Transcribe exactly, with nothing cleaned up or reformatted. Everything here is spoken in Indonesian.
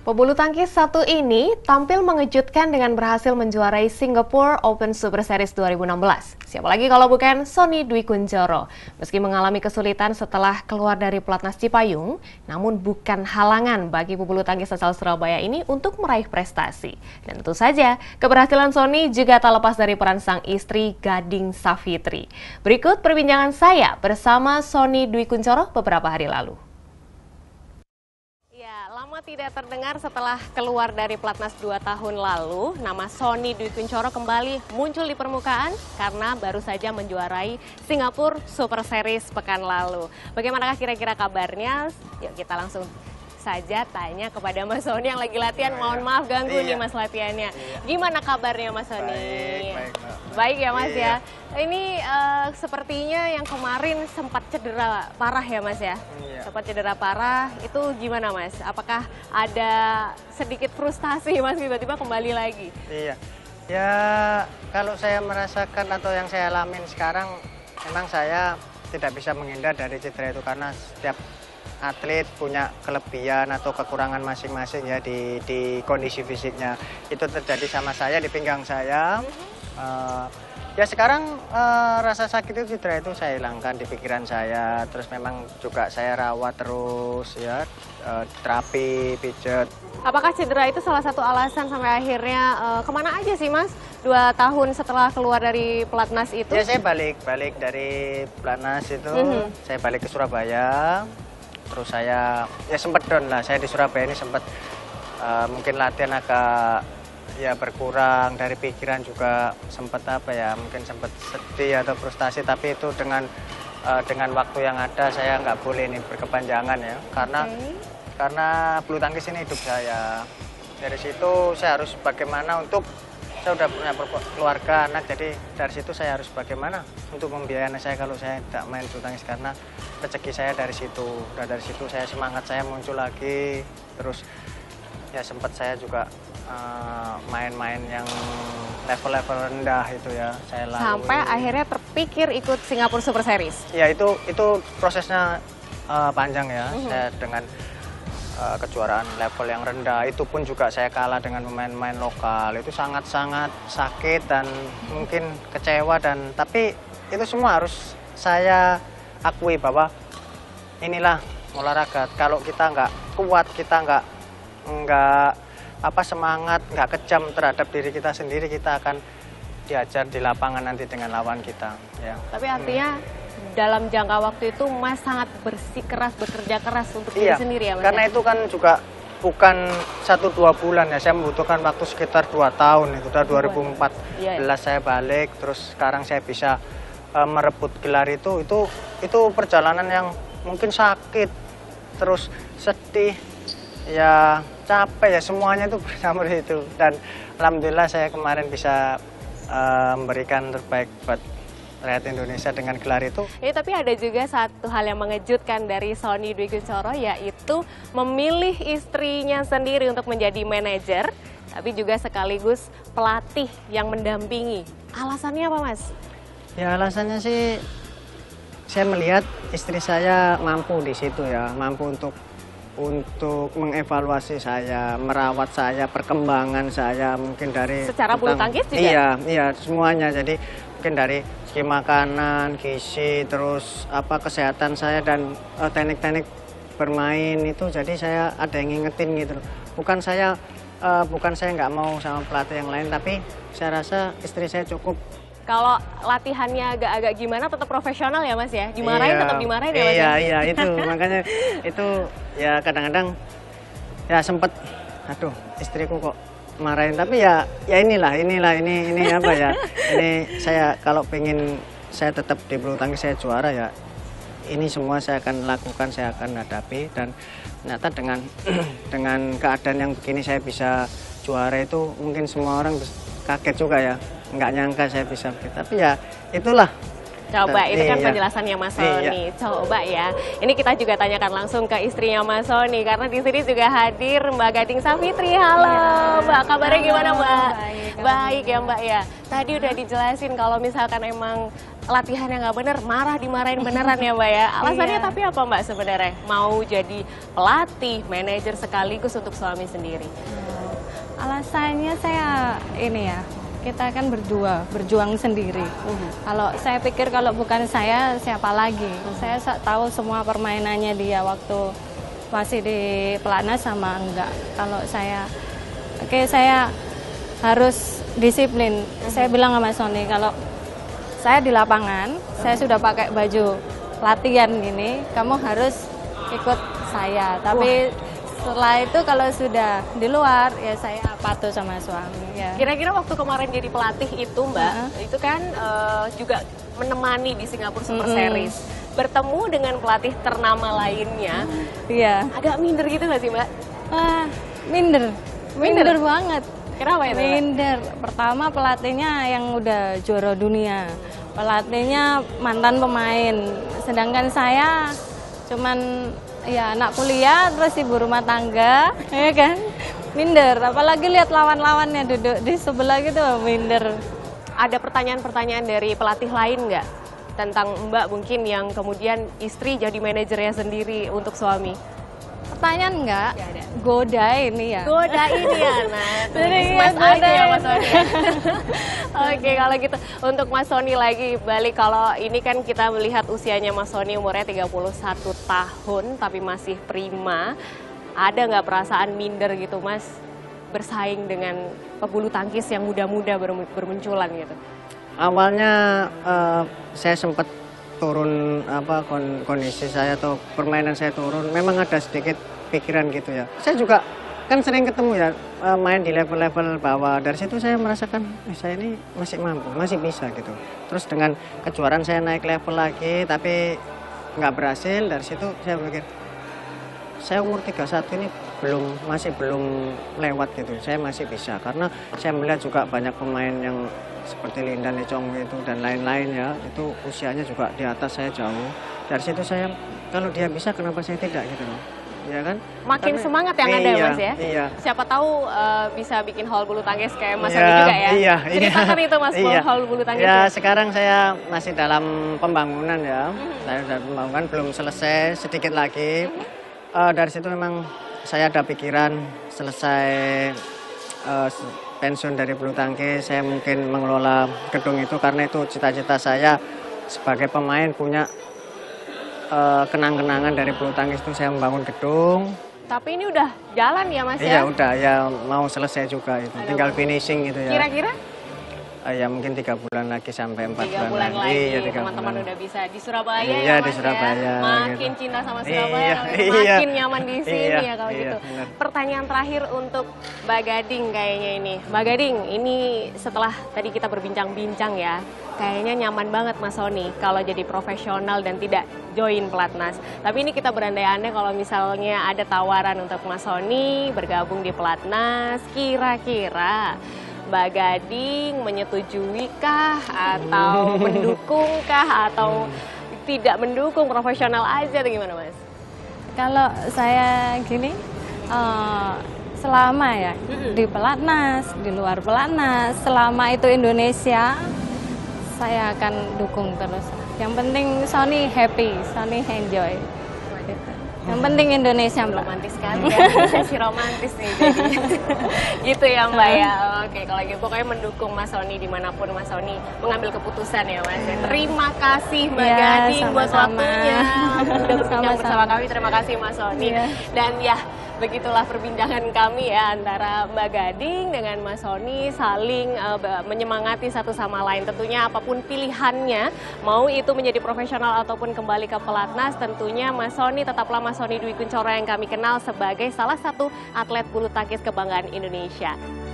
Pebulu tangkis satu ini tampil mengejutkan dengan berhasil menjuarai Singapore Open Super Series dua ribu enam belas. Siapa lagi kalau bukan Sonny Dwi Kunchoro. Meski mengalami kesulitan setelah keluar dari Pelatnas Cipayung, namun bukan halangan bagi pebulu tangkis asal Surabaya ini untuk meraih prestasi. Dan tentu saja, keberhasilan Sonny juga tak lepas dari peran sang istri Gading Savitri. Berikut perbincangan saya bersama Sonny Dwi Kunchoro beberapa hari lalu. Lama tidak terdengar setelah keluar dari Pelatnas dua tahun lalu, nama Sonny Dwi Kunchoro kembali muncul di permukaan karena baru saja menjuarai Singapore Super Series pekan lalu. Bagaimanakah kira-kira kabarnya? Yuk kita langsung saja tanya kepada Mas Sonny yang lagi latihan. Mohon maaf ganggu iya. nih Mas latihannya. Iya. Gimana kabarnya Mas Sonny? Baik, baik, baik ya Mas iya. ya. Ini uh, sepertinya yang kemarin sempat cedera parah ya Mas ya? Iya. Sempat cedera parah, itu gimana Mas? Apakah ada sedikit frustasi Mas tiba-tiba kembali lagi? Iya, ya kalau saya merasakan atau yang saya alamin sekarang, memang saya tidak bisa menghindar dari cedera itu karena setiap atlet punya kelebihan atau kekurangan masing-masing ya di, di kondisi fisiknya. Itu terjadi sama saya di pinggang saya. Uh, ya sekarang uh, rasa sakit itu cedera itu saya hilangkan di pikiran saya. Terus memang juga saya rawat terus ya, uh, terapi, pijat. Apakah cedera itu salah satu alasan sampai akhirnya uh, kemana aja sih Mas? Dua tahun setelah keluar dari Pelatnas itu? Ya saya balik, balik dari Pelatnas itu, mm-hmm. saya balik ke Surabaya. Terus saya ya sempat down lah, saya di Surabaya ini sempat uh, mungkin latihan agak ya berkurang, dari pikiran juga sempat apa ya, mungkin sempat sedih atau frustasi, tapi itu dengan uh, dengan waktu yang ada saya nggak boleh ini berkepanjangan ya, karena okay. karena bulu tangkis ini hidup saya. Dari situ saya harus bagaimana untuk, saya udah punya keluarga, anak, jadi dari situ saya harus bagaimana untuk membiayai anak saya kalau saya tidak main bulu tangkis, karena rezeki saya dari situ. Dan dari situ saya semangat saya muncul lagi, terus ya sempat saya juga main-main uh, yang level-level rendah itu ya saya lalui. Sampai akhirnya terpikir ikut Singapore Super Series. Ya itu itu prosesnya uh, panjang ya. Uh-huh. Saya dengan uh, kejuaraan level yang rendah itu pun juga saya kalah dengan pemain-pemain lokal. Itu sangat-sangat sakit dan mungkin kecewa, dan tapi itu semua harus saya akui bahwa inilah olahraga. Kalau kita nggak kuat, kita nggak nggak apa semangat, nggak kejam terhadap diri kita sendiri, kita akan diajar di lapangan nanti dengan lawan kita. Ya. Tapi artinya hmm. dalam jangka waktu itu Mas sangat bersikeras, bekerja keras untuk iya, diri sendiri ya Mas? Karena itu kan juga bukan satu dua bulan ya, saya membutuhkan waktu sekitar dua tahun. Itu udah dua ribu empat belas iya, iya. saya balik, terus sekarang saya bisa uh, merebut gelar itu. Itu itu perjalanan yang mungkin sakit, terus sedih, ya capek ya, semuanya itu bersama itu. Dan alhamdulillah saya kemarin bisa uh, memberikan terbaik buat rakyat Indonesia dengan gelar itu. Ya, tapi ada juga satu hal yang mengejutkan dari Sonny Dwi Kunchoro, yaitu memilih istrinya sendiri untuk menjadi manajer, tapi juga sekaligus pelatih yang mendampingi. Alasannya apa Mas? Ya alasannya sih, saya melihat istri saya mampu di situ ya, mampu untuk untuk mengevaluasi saya, merawat saya, perkembangan saya, mungkin dari secara bulu tangkis juga? Iya, iya semuanya. Jadi mungkin dari segi makanan, gizi, terus apa kesehatan saya dan teknik-teknik uh, bermain itu. Jadi saya ada yang ngingetin gitu. Bukan saya uh, bukan saya nggak mau sama pelatih yang lain, tapi saya rasa istri saya cukup. Kalau latihannya agak-agak gimana tetap profesional ya Mas ya? Dimarahin iya, tetap dimarahin ya Mas? Iya, iya itu makanya itu ya kadang-kadang ya sempet, aduh istriku kok marahin, tapi ya ya inilah inilah ini ini apa ya, ini saya kalau pengen saya tetap di bulu tangkis saya juara ya, ini semua saya akan lakukan, saya akan hadapi. Dan ternyata dengan dengan keadaan yang begini saya bisa juara itu mungkin semua orang kaget juga ya, nggak nyangka saya bisa begitu, tapi ya itulah. Coba, itu kan iya. penjelasannya Mas Sonny. Iya. Coba ya, ini kita juga tanyakan langsung ke istrinya Mas Sonny, karena di sini juga hadir Mbak Gading Savitri. Halo ya. Mbak, kabarnya gimana Mbak? Baik, baik ya Mbak ya. Tadi udah dijelasin kalau misalkan emang latihan yang nggak bener, marah dimarahin beneran ya Mbak ya. Alasannya Iya. tapi apa Mbak sebenarnya? Mau jadi pelatih, manajer sekaligus untuk suami sendiri? Alasannya saya ini ya, kita kan berdua, berjuang sendiri. Mhm. Kalau saya pikir kalau bukan saya, siapa lagi? Saya sa- tahu semua permainannya dia waktu masih di pelatnas sama enggak. Kalau saya, oke saya harus disiplin. Saya bilang sama Sony, kalau saya di lapangan, saya sudah pakai baju latihan gini, kamu harus ikut saya. Tapi setelah itu kalau sudah di luar, ya saya patuh sama suami. Ya. Kira-kira waktu kemarin jadi pelatih itu Mbak, Uh-huh. itu kan eh, juga menemani di Singapura Super Mm-mm. Series. Bertemu dengan pelatih ternama lainnya, Iya. agak minder gitu nggak sih Mbak? Ah, minder. Minder? Minder banget. Kenapa itu Mbak? Minder. Pertama pelatihnya yang udah juara dunia. Pelatihnya mantan pemain. Sedangkan saya cuman ya anak kuliah terus ibu rumah tangga, ya kan? Minder. Apalagi lihat lawan-lawannya duduk di sebelah gitu, minder. Ada pertanyaan-pertanyaan dari pelatih lain nggak? Tentang Mbak mungkin yang kemudian istri jadi manajernya sendiri untuk suami? Pertanyaan enggak? Nggak ada. Goda ini ya. Goda ini ya, nah Jadi, mas iya, aja ya godain. Mas Sony. Oke kalau gitu untuk Mas Sony lagi balik, kalau ini kan kita melihat usianya Mas Sony umurnya tiga puluh satu tahun tapi masih prima. Ada nggak perasaan minder gitu Mas bersaing dengan pebulu tangkis yang muda-muda bermu- bermunculan gitu? Awalnya eh, saya sempat turun apa kon- kondisi saya atau permainan saya turun, memang ada sedikit pikiran gitu ya. Saya juga kan sering ketemu ya eh, main di level-level bawah. Dari situ saya merasakan eh, saya ini masih mampu, masih bisa gitu. Terus dengan kejuaraan saya naik level lagi tapi nggak berhasil. Dari situ saya pikir saya umur tiga puluh satu ini belum masih belum lewat gitu. Saya masih bisa karena saya melihat juga banyak pemain yang seperti Lindan Lee Chong itu dan lain-lain ya, itu usianya juga di atas saya jauh. Dari situ saya kalau dia bisa kenapa saya tidak gitu loh. Ya kan? Makin Tapi- semangat yang ada ya iya, Mas ya? Iya. Siapa tahu eh, bisa bikin hall bulu tangkis kayak Mas Iya, Sony juga ya? Iya, Ceritakan iya. itu Mas, Iya. hall bulu tangkis Ya, ya? sekarang saya masih dalam pembangunan ya. Mhm. Saya sudah pembangunan, belum selesai, sedikit lagi. Eh, dari situ memang saya ada pikiran selesai eh, se- pensiun dari bulu tangkis, saya mungkin mengelola gedung itu karena itu cita-cita saya sebagai pemain punya eh, kenang-kenangan dari bulu tangkis itu saya membangun gedung. Tapi ini udah jalan ya Mas Iya ya? udah ya mau selesai juga itu, Ada tinggal waktu. finishing gitu ya. Kira-kira Eh, ya mungkin tiga bulan lagi sampai empat tiga bulan bulan, lagi ya, tiga teman-teman bulan. udah bisa di Surabaya Iya, ya di Mas Surabaya, ya? Makin gitu. cinta sama Iya, Surabaya, iya. makin nyaman di sini Iya, ya kalau iya, gitu. benar. Pertanyaan terakhir untuk Mbak Gading kayaknya ini. Mbak Gading, ini setelah tadi kita berbincang-bincang ya, kayaknya nyaman banget Mas Sony kalau jadi profesional dan tidak join pelatnas. Tapi ini kita berandai-andai kalau misalnya ada tawaran untuk Mas Sony bergabung di pelatnas, kira-kira Mbak Gading menyetujui kah atau mendukung kah atau tidak mendukung, profesional aja atau gimana Mas? Kalau saya gini, eh, selama ya Mm-mm. di pelatnas, di luar pelatnas, selama itu Indonesia, saya akan dukung terus. Yang penting Sony happy, Sony enjoy. Gitu. Yang penting Indonesia, Mbak. Romantis sekali ya, sesi romantis nih jadi. Gitu ya Mbak ya. Oke kalau gitu pokoknya mendukung Mas Sony dimanapun Mas Sony mengambil keputusan ya Mas ya. Terima kasih Mbak Iya, Gading buat sama-sama. waktunya. Udah berbincang Sama-sama. bersama kami, terima kasih Mas Sony. Iya. Dan ya begitulah perbincangan kami ya antara Mbak Gading dengan Mas Sony saling eh, be- menyemangati satu sama lain. Tentunya apapun pilihannya, mau itu menjadi profesional ataupun kembali ke pelatnas, tentunya Mas Sony tetaplah Mas Sony Dwi Kunchoro yang kami kenal sebagai salah satu atlet bulu tangkis kebanggaan Indonesia.